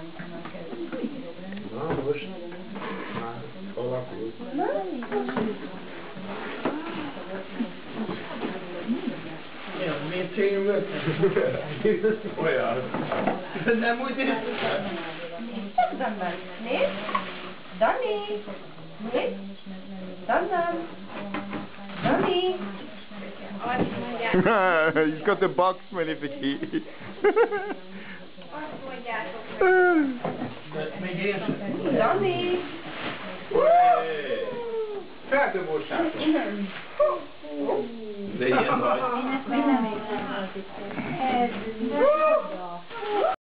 Na most már alakult. Miért csináljuk? Olyan. Nem úgy néz. Nézd! Dani! Nézd! Dannám! Dani! Azt mondjátok. He's got the box magnifique. Azt mondjátok. Még én sem. Dani! Feldobósátok. De ilyen nagy. Ez nem